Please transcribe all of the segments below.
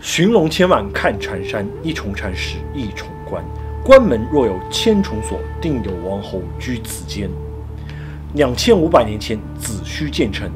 寻龙千万看缠山，一重缠十一重关。关门若有千重锁，定有王侯居此间。2500年前子虚建成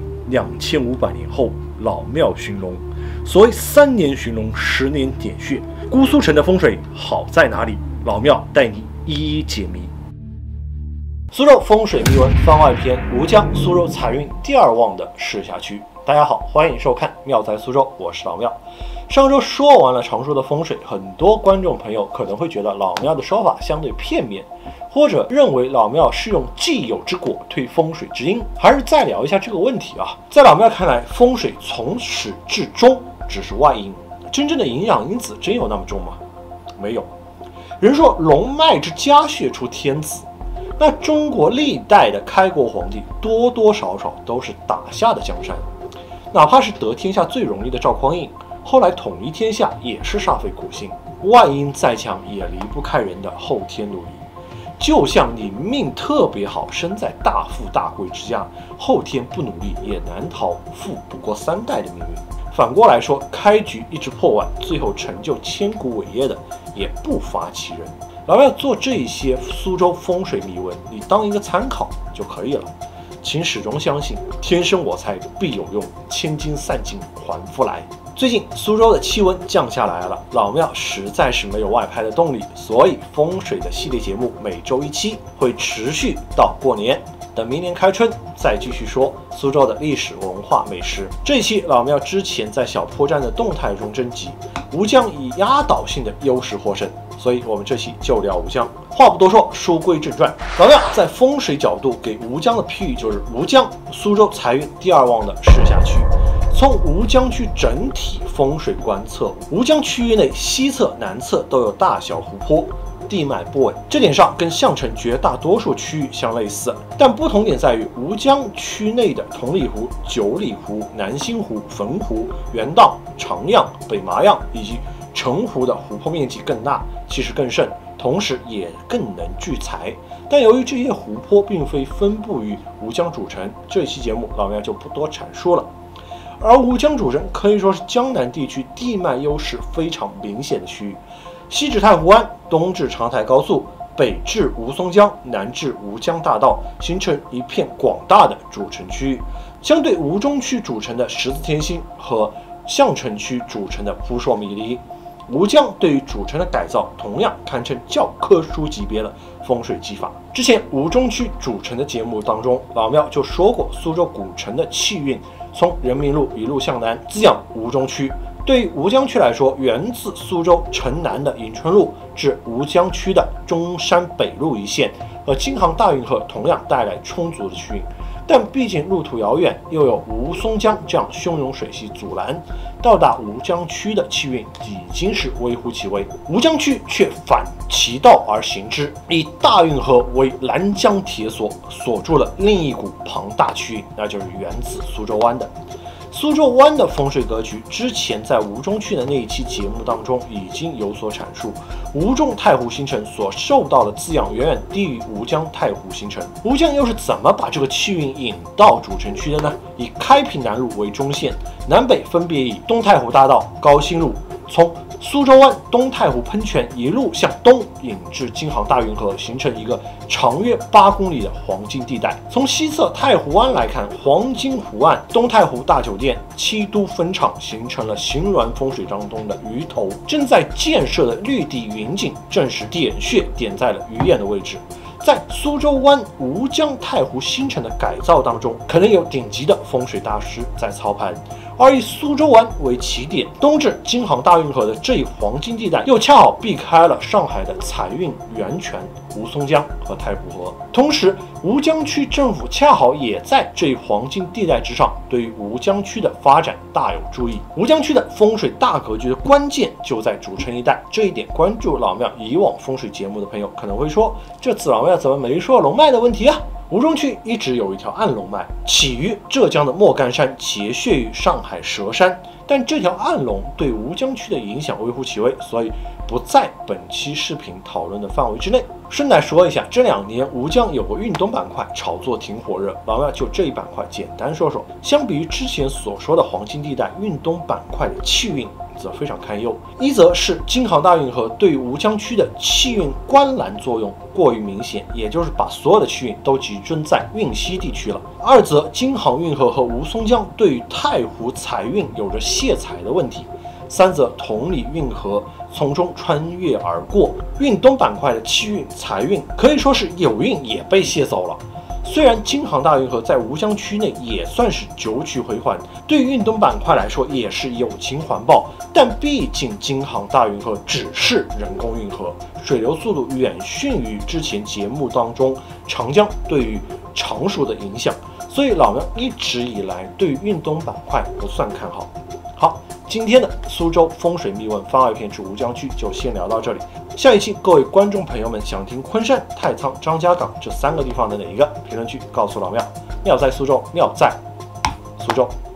，2500年后老庙寻龙。所谓3年寻龙，10年点穴。姑苏城的风水好在哪里？老庙带你一一解谜。苏州风水秘闻番外篇：吴江苏州财运第2旺的市辖区。大家好，欢迎收看妙在苏州，我是老庙。上周说完了常说的风水，很多观众朋友可能会觉得老庙的说法相对片面，或者认为老庙是用既有之果推风水之因。还是再聊一下这个问题啊。在老庙看来，风水从始至终只是外因，真正的影响因子真有那么重吗？没有。人说龙脉之家穴出天子，那中国历代的开国皇帝多多少少都是打下的江山，哪怕是得天下最容易的赵匡胤，后来统一天下也是煞费苦心，外因再强也离不开人的后天努力。就像你命特别好，生在大富大贵之家，后天不努力也难逃富不过3代的命运。反过来说，开局一直破万，最后成就千古伟业的也不乏其人。老庙做这些苏州风水谜文，你当一个参考就可以了。请始终相信，天生我材必有用，千金散尽还复来。最近苏州的气温降下来了，老庙实在是没有外拍的动力，所以风水的系列节目每周1期，会持续到过年。等明年开春再继续说苏州的历史文化美食。这一期老庙之前在小破站的动态中征集，吴江以压倒性的优势获胜，所以我们这期就聊吴江。话不多说，书归正传。老庙在风水角度给吴江的譬喻就是吴江苏州财运第2旺的市辖区。从吴江区整体风水观测，吴江区域内西侧、南侧都有大小湖泊，地脉不稳，这点上跟项城绝大多数区域相类似，但不同点在于吴江区内的同里湖、九里湖、南星湖、汾湖、元荡、长漾、北麻漾以及澄湖的湖泊面积更大，气势更盛，同时也更能聚财。但由于这些湖泊并非分布于吴江主城，这期节目老庙就不多阐述了。而吴江主城可以说是江南地区地脉优势非常明显的区域，西至太湖湾，东至长台高速，北至吴淞江，南至吴江大道，形成一片广大的主城区域。相对吴中区主城的十字天心和项城区主城的扑朔迷离，吴江对于主城的改造同样堪称教科书级别的风水技法。之前吴中区主城的节目当中，老庙就说过，苏州古城的气运从人民路一路向南滋养吴中区。对于吴江区来说，源自苏州城南的迎春路至吴江区的中山北路一线和京杭大运河同样带来充足的气运，但毕竟路途遥远，又有吴淞江这样汹涌水系阻拦，到达吴江区的气运已经是微乎其微。吴江区却反其道而行之，以大运河为拦江铁索，锁住了另一股庞大区域，那就是源自苏州湾的。苏州湾的风水格局，之前在吴中区的那一期节目当中已经有所阐述。吴中太湖新城所受到的滋养远远低于吴江太湖新城。吴江又是怎么把这个气运引到主城区的呢？以开平南路为中线，南北分别以东太湖大道、高新路，从苏州湾东太湖喷泉一路向东引至京杭大运河，形成一个长约8公里的黄金地带。从西侧太湖湾来看，黄金湖岸、东太湖大酒店、七都分厂形成了形峦风水当中的鱼头。正在建设的绿地云景正是点穴点在了鱼眼的位置。在苏州湾吴江太湖新城的改造当中，可能有顶级的风水大师在操盘，而以苏州湾为起点，东至京杭大运河的这一黄金地带，又恰好避开了上海的财运源泉吴淞江和太湖河。同时，吴江区政府恰好也在这一黄金地带之上，对于吴江区的发展大有注意。吴江区的风水大格局的关键就在主城一带，这一点关注老庙以往风水节目的朋友可能会说，这次老庙怎么没说龙脉的问题啊？吴中区一直有一条暗龙脉，起于浙江的莫干山，结穴于上海佘山，但这条暗龙对吴江区的影响微乎其微，所以不在本期视频讨论的范围之内。顺带说一下，这2年吴江有个运动板块炒作挺火热，老庙就这一板块简单说说。相比于之前所说的黄金地带，运动板块的气运则非常堪忧。一则是京杭大运河对于吴江区的气运关拦作用过于明显，也就是把所有的气运都集中在运西地区了。二则京杭运河和吴淞江对于太湖财运有着泄财的问题。三则同里运河从中穿越而过，运东板块的气运、财运可以说是有运也被泄走了。虽然京杭大运河在吴江区内也算是九曲回环，对于运东板块来说也是友情环抱，但毕竟京杭大运河只是人工运河，水流速度远逊于之前节目当中长江对于常熟的影响，所以老苗一直以来对于运东板块不算看好。好，今天的苏州风水秘闻番外篇之吴江区就先聊到这里。下一期各位观众朋友们想听昆山、太仓、张家港这3个地方的哪一个？评论区告诉老庙。庙在苏州，庙在苏州。